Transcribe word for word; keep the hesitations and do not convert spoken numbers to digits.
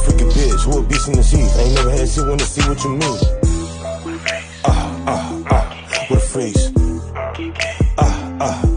freaky bitch, who a beast in the sheets. Ain't never had shit, wanna see what you mean. Ah, ah, ah, with a freeze. Ah, ah.